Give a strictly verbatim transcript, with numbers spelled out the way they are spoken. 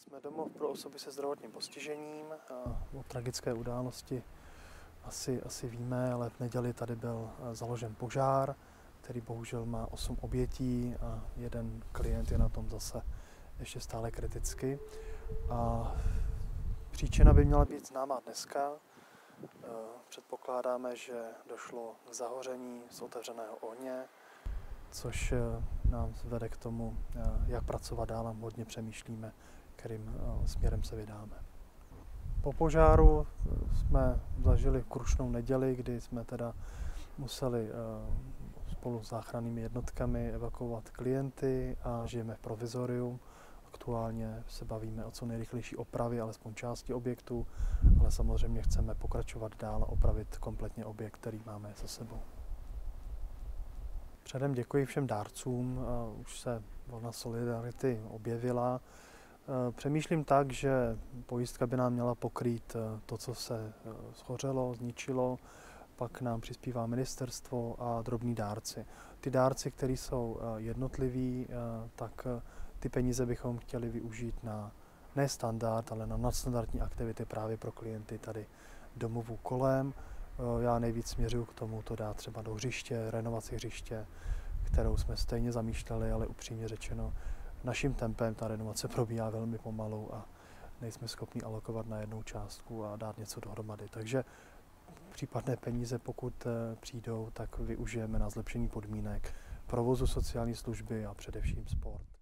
Jsme domov pro osoby se zdravotním postižením. O tragické události asi, asi víme, ale v neděli tady byl založen požár, který bohužel má osm obětí a jeden klient je na tom zase ještě stále kriticky. A příčina by měla být známá dneska. Předpokládáme, že došlo k zahoření z otevřeného ohně, což nám vede k tomu, jak pracovat dál, a hodně přemýšlíme, kterým směrem se vydáme. Po požáru jsme zažili krušnou neděli, kdy jsme teda museli spolu s záchrannými jednotkami evakuovat klienty a žijeme v provizoriu. Aktuálně se bavíme o co nejrychlejší opravě, alespoň části objektu, ale samozřejmě chceme pokračovat dál a opravit kompletně objekt, který máme za sebou. Předem děkuji všem dárcům, už se vlna solidarity objevila. Přemýšlím tak, že pojistka by nám měla pokrýt to, co se shořelo, zničilo, pak nám přispívá ministerstvo a drobní dárci. Ty dárci, kteří jsou jednotliví, tak ty peníze bychom chtěli využít na ne standard, ale na nadstandardní aktivity právě pro klienty tady domovů kolem. Já nejvíc směřuju k tomu to dát třeba do hřiště, renovaci hřiště, kterou jsme stejně zamýšleli, ale upřímně řečeno, naším tempem ta renovace probíhá velmi pomalu a nejsme schopni alokovat na jednou částku a dát něco dohromady. Takže případné peníze, pokud přijdou, tak využijeme na zlepšení podmínek provozu sociální služby a především sport.